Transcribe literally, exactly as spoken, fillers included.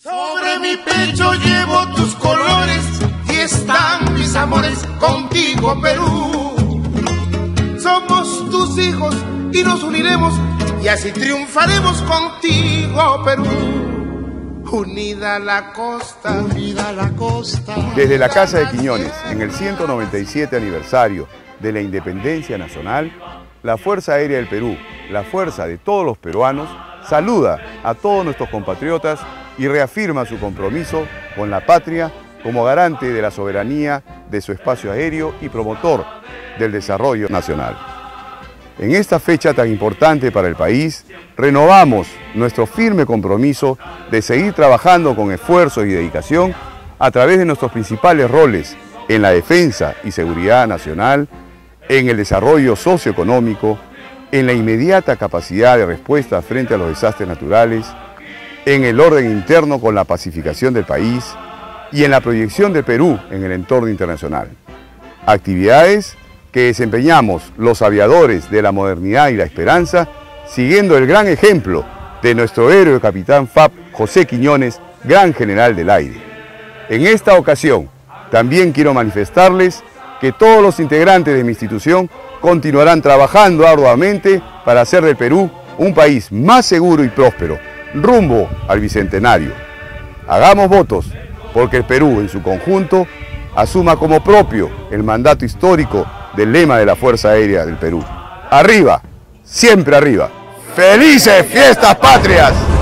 Sobre mi pecho llevo tus colores y están mis amores contigo, Perú. Somos tus hijos y nos uniremos y así triunfaremos contigo, Perú. Unida la costa, unida la costa. Desde la Casa de Quiñones, en el ciento noventa y siete aniversario de la Independencia Nacional, la Fuerza Aérea del Perú, la fuerza de todos los peruanos, saluda a todos nuestros compatriotas y reafirma su compromiso con la patria como garante de la soberanía de su espacio aéreo y promotor del desarrollo nacional. En esta fecha tan importante para el país, renovamos nuestro firme compromiso de seguir trabajando con esfuerzo y dedicación a través de nuestros principales roles en la defensa y seguridad nacional, en el desarrollo socioeconómico, en la inmediata capacidad de respuesta frente a los desastres naturales, en el orden interno con la pacificación del país y en la proyección de Perú en el entorno internacional. Actividades que desempeñamos los aviadores de la modernidad y la esperanza, siguiendo el gran ejemplo de nuestro héroe capitán F A P José Quiñones, gran general del aire. En esta ocasión, también quiero manifestarles que todos los integrantes de mi institución continuarán trabajando arduamente para hacer del Perú un país más seguro y próspero, rumbo al Bicentenario. Hagamos votos porque el Perú en su conjunto asuma como propio el mandato histórico del lema de la Fuerza Aérea del Perú. Arriba, siempre arriba. ¡Felices Fiestas Patrias!